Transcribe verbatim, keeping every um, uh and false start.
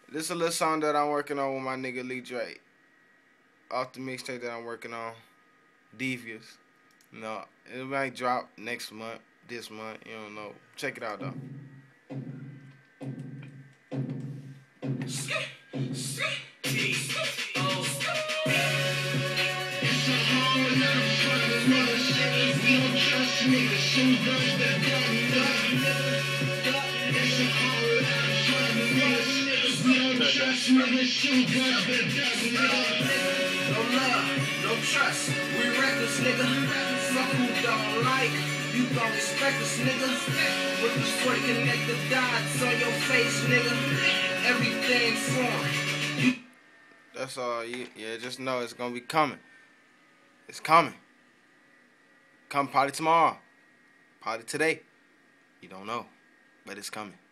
This is a little song that I'm working on with my nigga Lee Drake. Off the mixtape that I'm working on. Devious. No, it might drop next month, this month, you don't know. Check it out though. No love, no trust, we reckless, nigga. Fuck who don't like, you gon' respect us, nigga. With the sword, connect the dots on your face, nigga. Everything form. That's all. You, yeah, just know it's gonna be coming. It's coming. Come probably tomorrow. Probably today. You don't know, but it's coming.